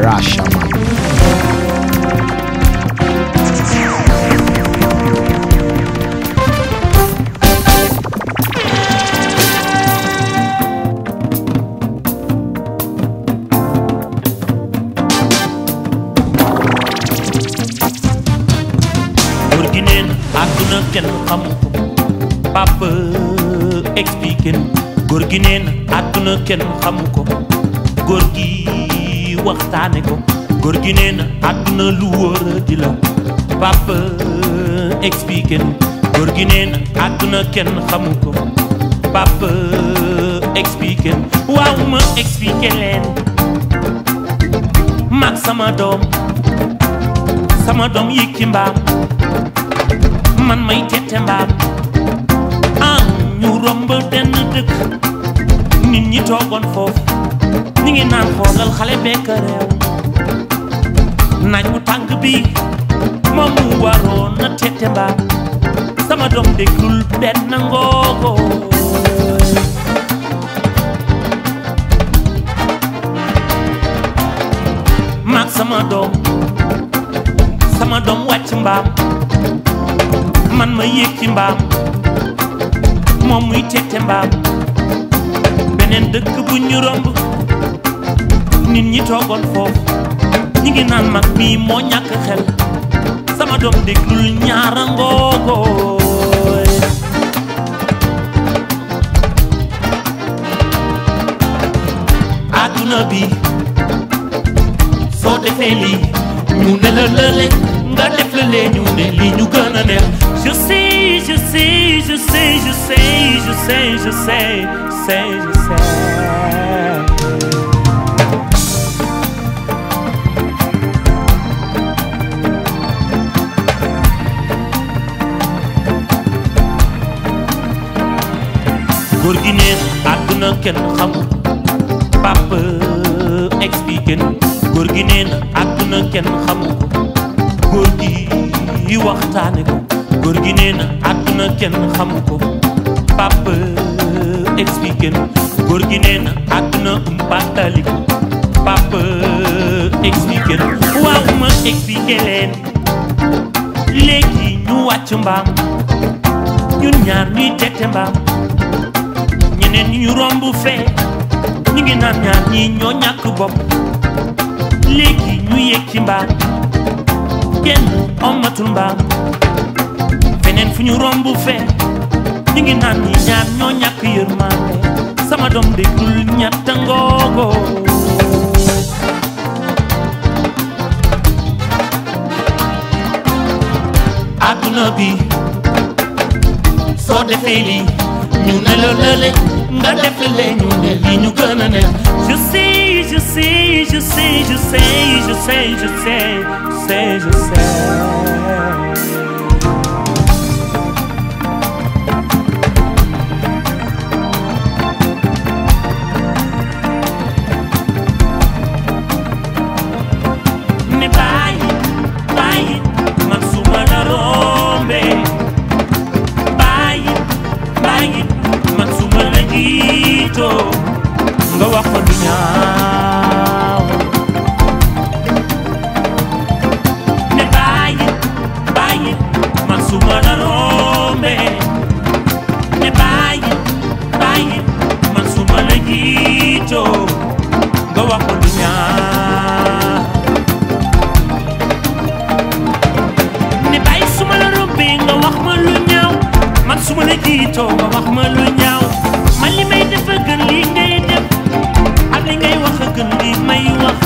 Ras Sjamaan. Gorgui neen àdduna kenn xamu ko papa expliqué nu Gorgui neen àdduna kenn xamu ko Gorgui waxtaane ko Gorgui neen àdduna lu wóor di la papa expliqué nu Gorgui neen àdduna kenn xamu ko papa expliqué nu waaw ma expliqué leen mag sama doom yéeg ci mbaam man may tette mbaam ñu romb benn dëkk nit ñi toogoon foofu ñi ngi naan xoolal xale bekk réew naaj bu tàng bi moom mu waroon na tette mbaam sama doom déglul benn ngoogo maag sama doom wàcc mbaam man ma yéeg ci mbaam moom muy tette mbaam beneen dëkk bu ñu romb nit ñi toogoon foofu ñi ngi naan mag mii moo ñàkk xel sama doom déglul ñaara ngoogooy àdduna bi soo defee lii ñu ne la lële nga def la lee ñu ne lii ñu gën a neex je sais je sais je sais je sais je sais je sais je sais Gorgui neen àdduna kenn xamu papa expliqué nu Gorgui neen àdduna kenn xamu Gorgui waxtaane ko Gorgui neen àdduna kenn xamu ko papa expliqué nu Gorgui neen àdduna umpatali ko papa expliqué nu waaw ma expliqué leen léegi ñu wàcc mbaam ñun ñaar ñuy tette mbaam ñeneen ñu romb fee ñu ngi naan ñaar ñi ñoo ñàkk bopp léegi ñu yéeg ci mbaam kenn ommatul mbaam feneen fu ñu romb fee ñu ngi naan ñi ñaar ñoo ñàkk yërmande sama doom déglul ñetta ngoogo àdduna bi soo defee lii ñu ne la lële nga def la ñu ne lii ñu gën a neex je sais je sais je sais je sais je sais je sais je sais ne bàyyi man su ma la rombee bàyyi man su ma la jiitoo nga wax ko du ñaaw ne bàyyi man su ma la rombee ne bàyyi man su ma la jiitoo nga wax ko du ñaaw ne bàyyi su ma la rombee nga wax ma lu ñaaw man su ma la jiitoo nga wax ma lu ñaaw man li may def a gën lii ngay def ak li ngay wax a gën lii may wax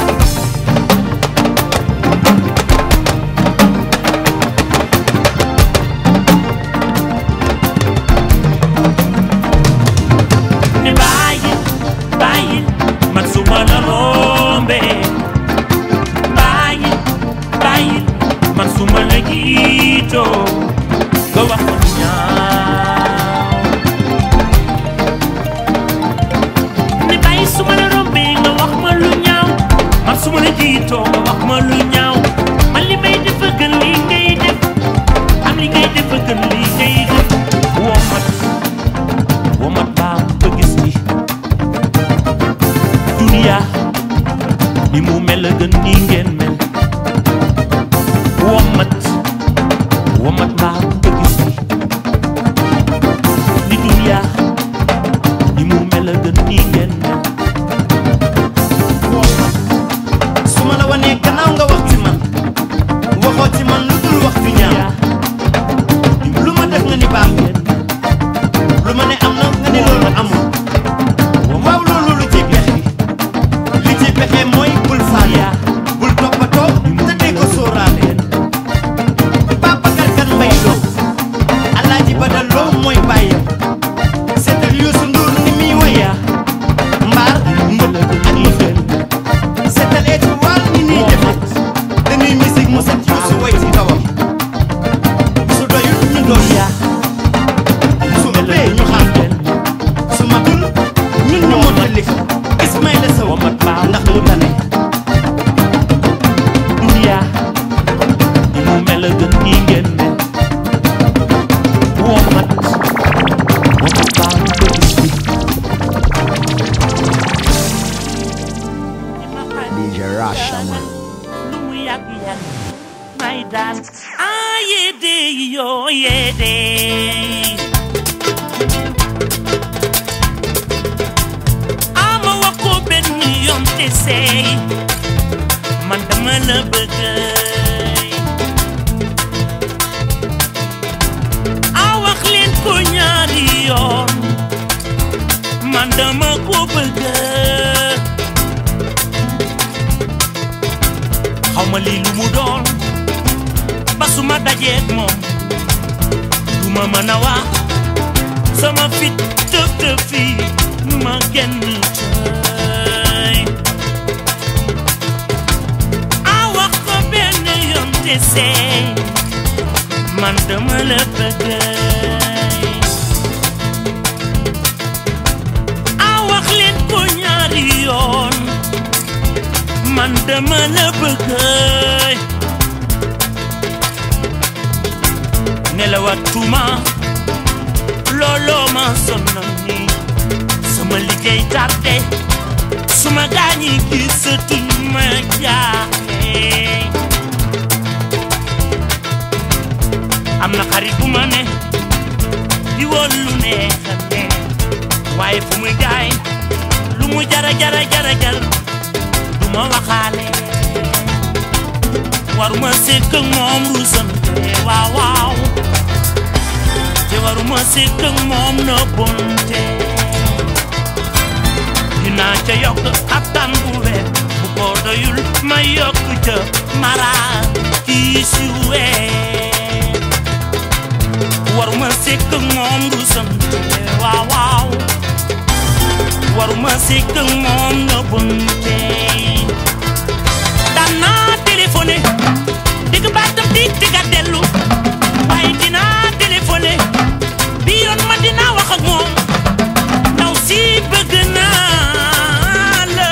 ne bàyyi man su ma la rombee bàyyi man su ma la jiitoo nga wax ma lu ñaaw ne bàyyi su ma la rombee nga wax ma lu ñaaw man su ma la jiitoo nga wax ma lu ñaaw man li may def a gën lii ngay def am li ngay def a gën lii ngay def womat baa ba gis ni duniya ni mu mel a gën ni ngeen mel womat mbaa nga gis ni dunya ni mu mel a gën ni ngeen mel womat su ma la wanee gannaaw nga wax ci man waxoo ci man lu dul wax ju ñaaw lu ma def nga ni baax lu ma ne am na nga ni loolu amul waaw loolu lu ci pexe li ci pexe mooy bul faale bul toppatoo te dee ko sóoraale Babacar Kan Mbay Lo Alaaji Badal Lo mooy bàyyam seetal Youssou N'Dour ni muy waya mbaar mbël ak lëfër seetal étoile ni ñuy defe dañuy musique mu set Youssou way ci kawam su doyul ñu doon su ëppee ñu xam su matul ñun ñu mottali ko Ismaïla Sow ndax mu tane dunya ni mu mel a gën ni ngeen mel womat mbaa nga gis DJ Ras Sjamaan. lu mu yàgg may daan yéede yoo yéede ama wax ko benn yoon te seey man dama la bëgg wax leen ko ñaari yoon man dama ko bëgg xawma lii lu mu doon ba su ma dajeek moom du ma mën a wax sama fit tëb fii ma genn tey wax ko benn yoon te seey man dama la bëgg wax leen ko ñaari yoon man dama la bëgg nelawatuma looloo ma sonal ni sama liggéey tardé suma gaañi gisatuñ ma jaaxle am na xarit bu ma ne di woon lu neex a neex waaye fu muy jaay lu mu jara du ma waxaale waruma sekk ak moom rusante waaw te waruma sekk ak moom na bonte dinaa ca yokk ab tan bu wet bu ko doyul ma yokk ca mara kii si wet waruma sekk ak moom rusante waaw waruma sekk ak moom na bonte dana téléphoné digg baatam digga dellu waaye dinaa téléphoné bi yoon ma dinaa wax ak moom ndaw si bëgg naa la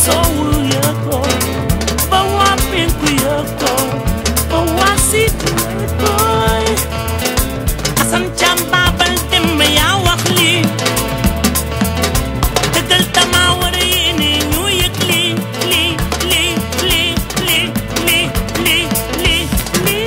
sowu yëg ko ba waa penku yëg ko ba waa sit yëg koy Asan Caam Baabal dem yaa wax lii dëggal dama war a yéene ñu yëg lii lii lii lii lii lii lii lii lii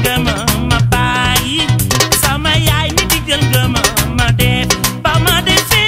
ma def ba ma defee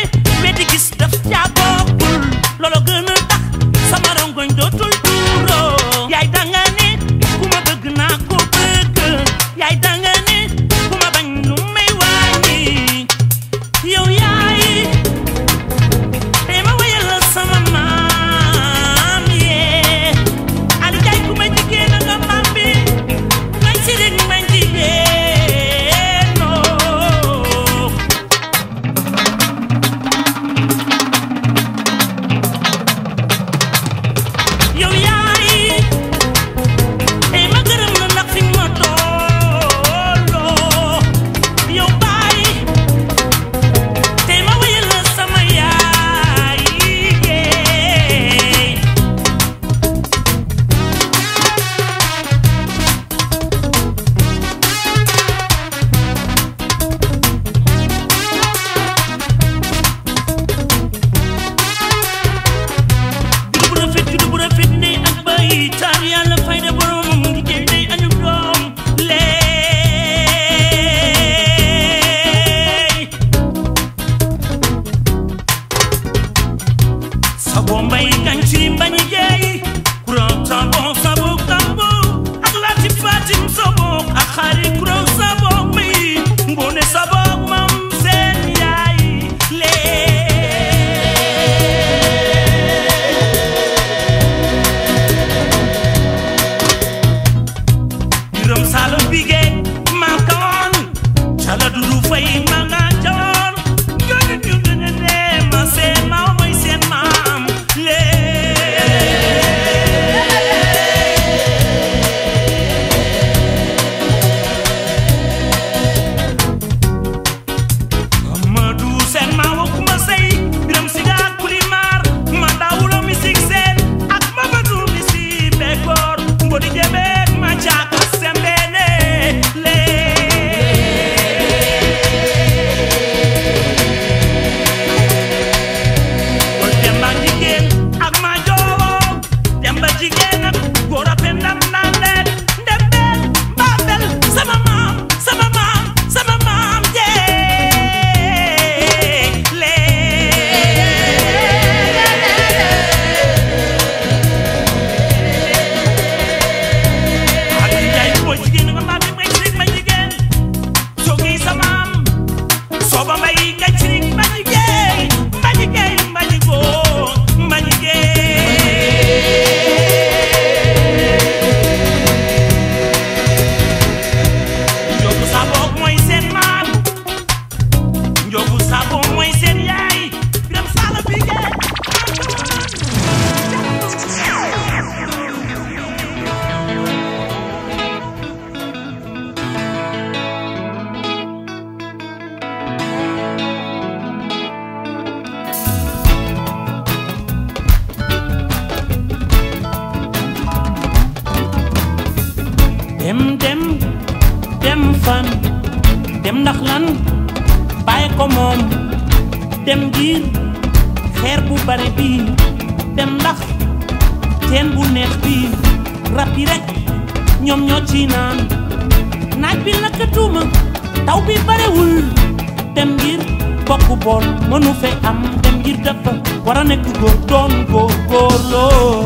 fan dem ndax lan bàyyi ko moom dem ngir xeer bu bare bi dem ndax teen bu neex bi rab yi rek ñoom ñoo ci naan naaj bi lakkatuma taw bi barewul dem ngir bokk bool mënu fe am dem ngir dafa war a nekk góor doon góor looy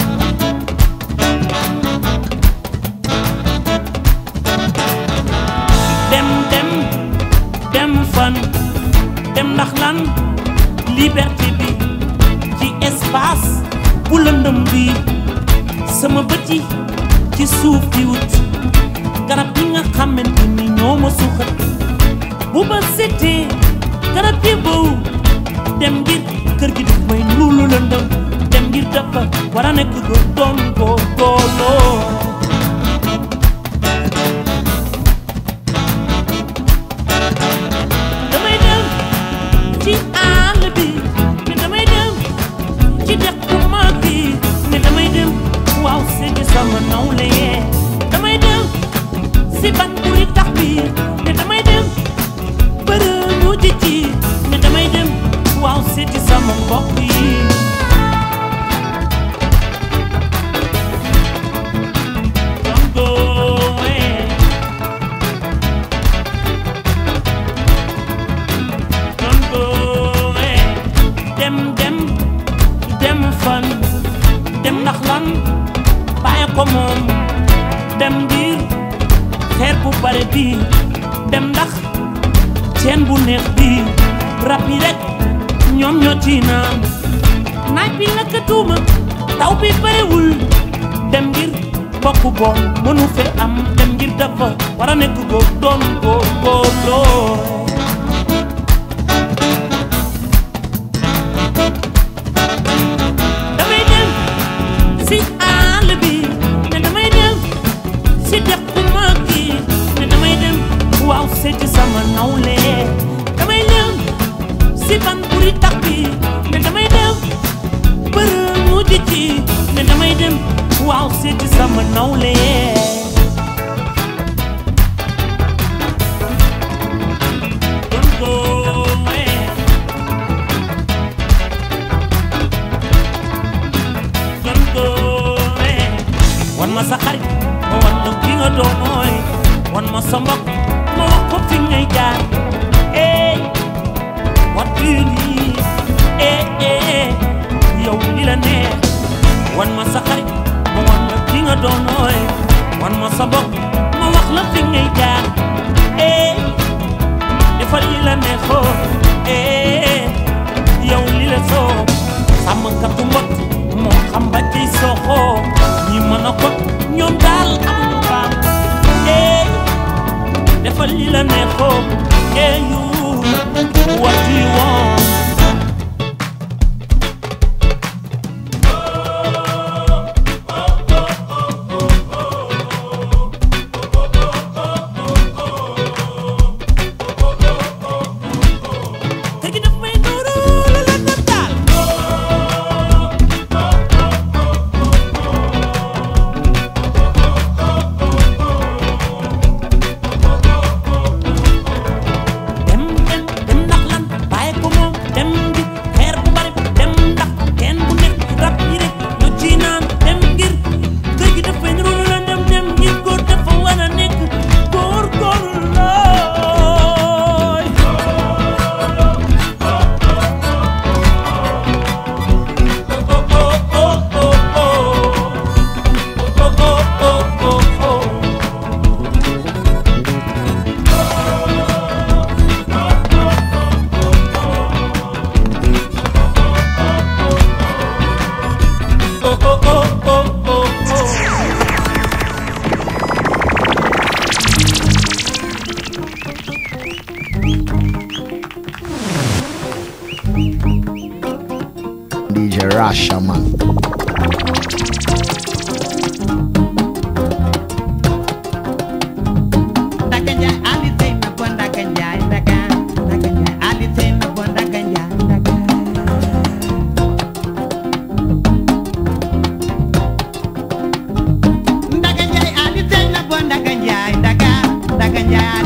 dem fan dem ndax lan liberté bi ci espace bu lëndëm bi sama bët yi ci suuf di wut garab yi nga xamante ni ñoo ma suuxat bu ba setee garab yi boobu dem ngir kër gi daf may luulu lëndëm dem ngir dafa war a nekk góor doon góorloo damay dem ci àll bi ne damay dem ci dex bu mag bi ne damay dem waaw seeti sama nawle yee damay dem si ban buy tax bi ne damay dem bërëmu ji ne damay dem waaw seeti sama mbokk yi don't go away don't go away dem fan dem ndax lan bàyyi ko moom dem ngir xeer bu bare bi dem ndax teen bu neex bi rab yi rek ñoom ñoo ci naan naaj bi lakkatuma taw bi barewul dem ngir bokk bool mënu fe am dem ngir dafa war a nekk góor doon góor looy damay dem si àll bi ne damay dem si dex bu mag bi ne damay dem waaw seeti sama nawle damay dem si ban buri tax bi ne damay dem bërëmu ji ne damay dem waaw seeti sama nawle don't go away don't go away wan ma sa xarit ma wan la ki nga doon mooy wan ma sa mbokk ma wax ko fi ngay jaar what do you need yow li la neex wan ma sa xarit ma wan la ki nga doon nooy wan ma sa bopp ma wax la fi ngay jaar defal li la neexoo yow li la soob sàmmkatu mbott moo xam ba ciy soxoo ñi mën a kot ñoom daal amuñu baam defal li la neexoo you what do you want DJ Ras Sjamaan. Ndaga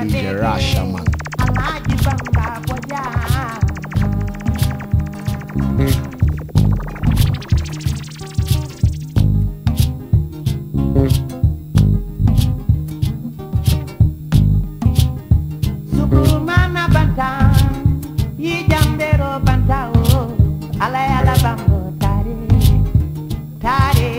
DJ Ras Sjamaan. Sukumana bantang, yi jambero bantao, ala bambo tare, tare.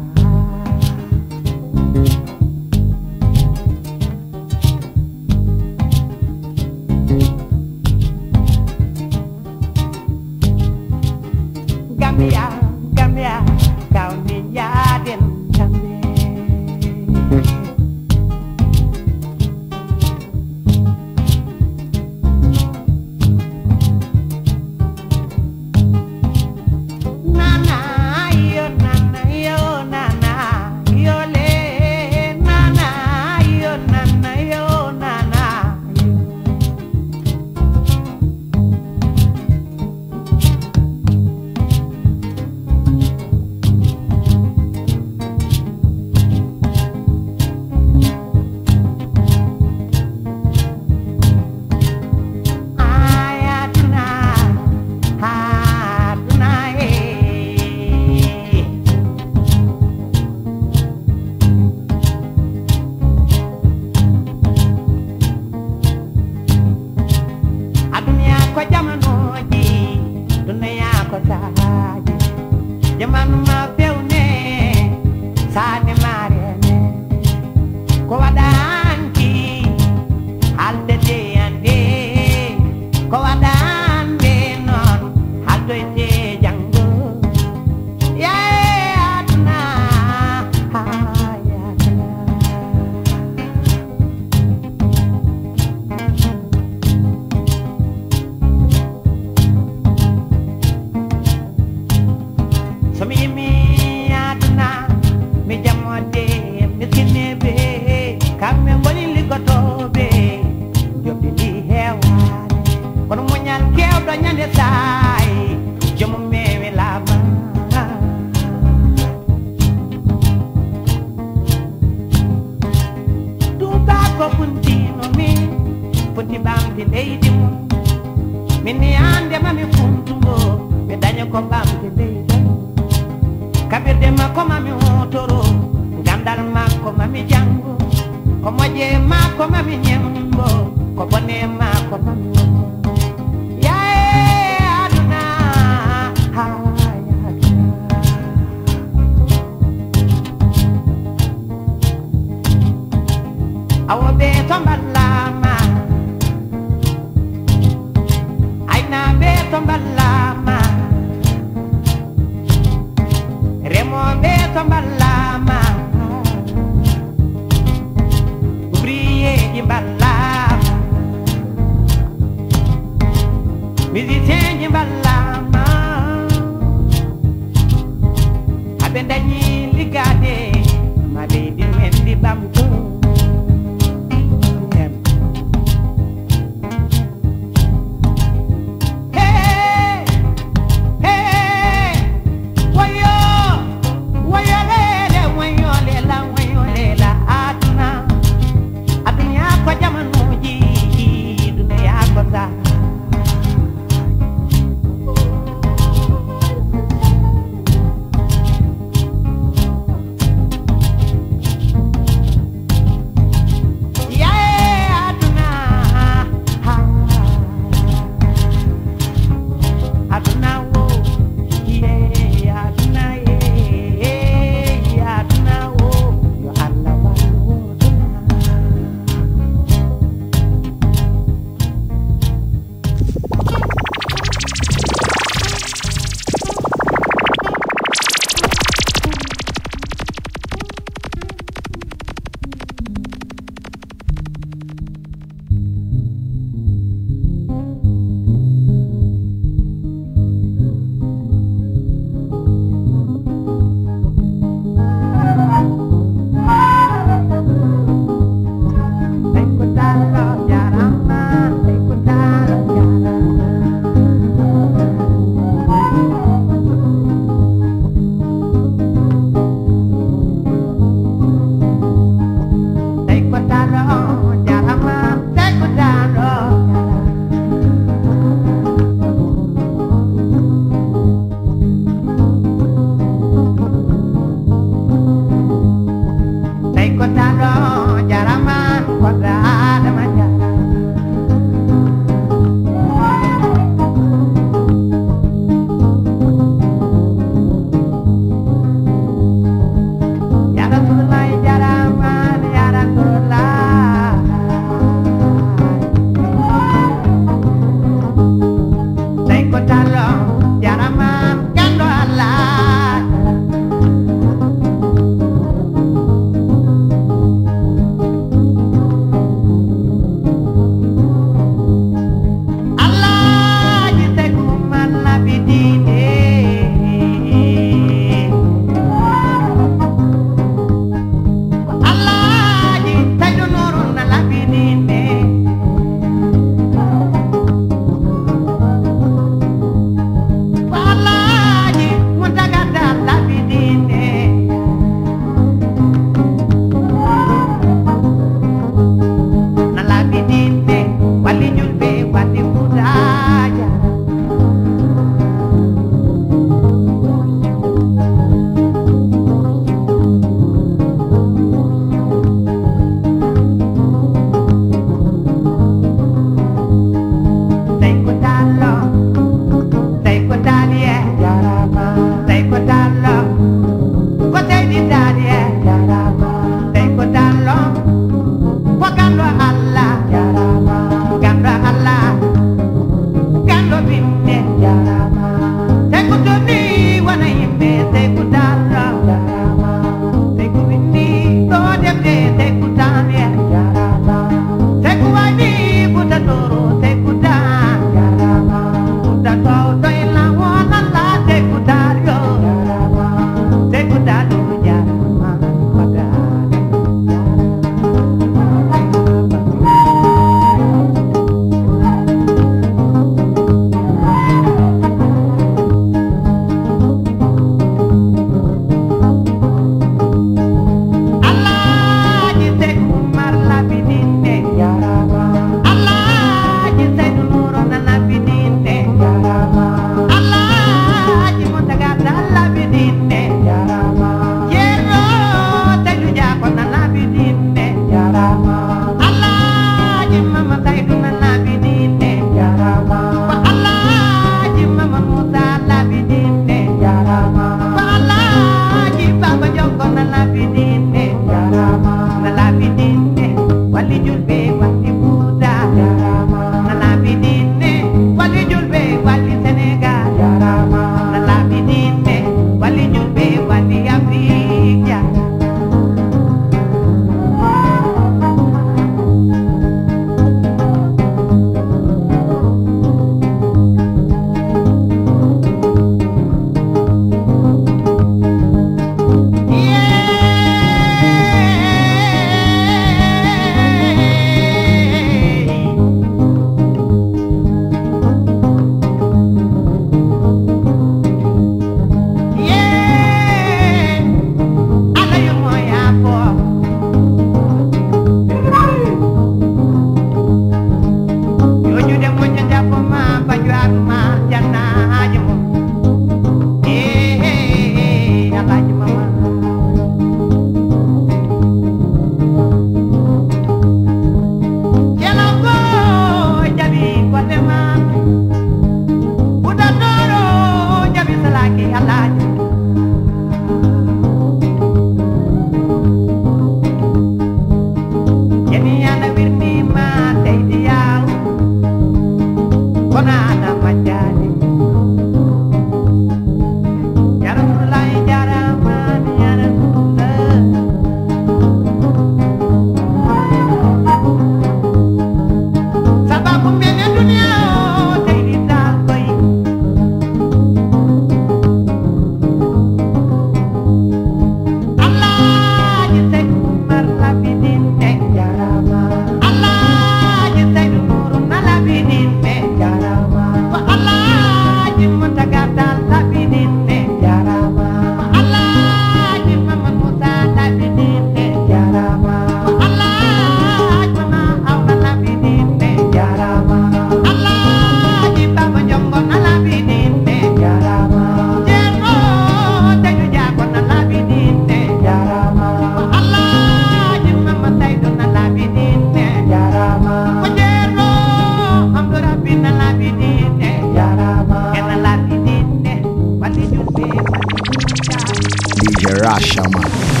DJ Ras Sjamaan.